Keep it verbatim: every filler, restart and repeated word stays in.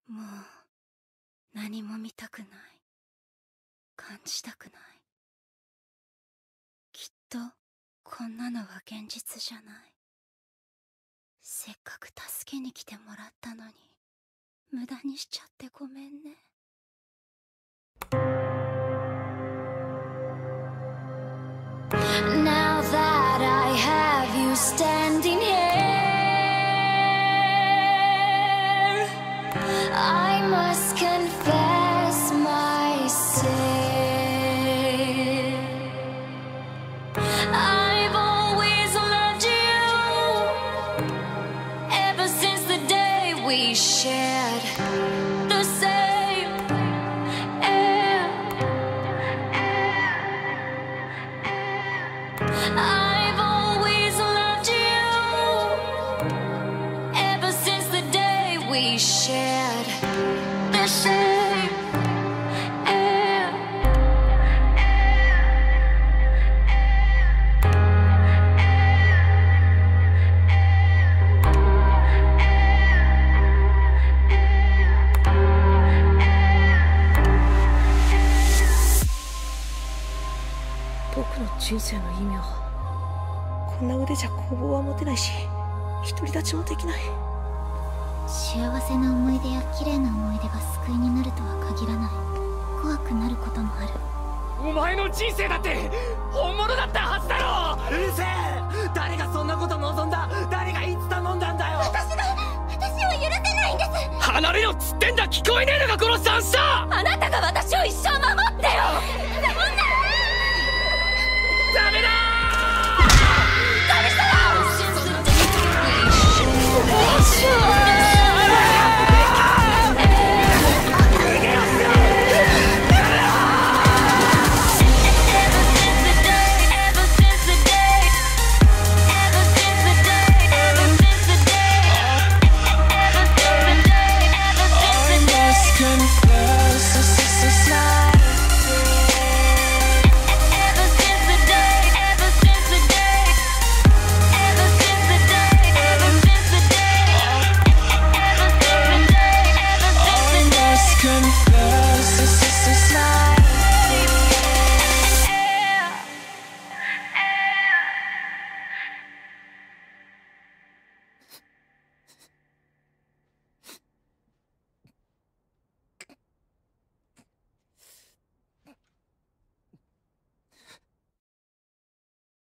もう何も見たくない、感じたくない。きっとこんなのは現実じゃない。せっかく助けに来てもらったのに無駄にしちゃってごめんね。Now that I have you standing here, I must confess my sin. I've always loved you ever since the day we shared the same air. I've always loved you ever since the day we shared the same air. 僕の人生の意味は、こんな腕じゃ工房は持てないし、独り立ちもできない。 幸せな思い出や綺麗な思い出が救いになるとは限らない。怖くなることもある。 お前の人生だって本物だったはずだろ。 うるせえ。誰がそんなこと望んだ。誰がいつ頼んだんだよ。 私が私を許せないんです。 離れろっつってんだ。聞こえねえのかこの三者。 あなたが私を一生守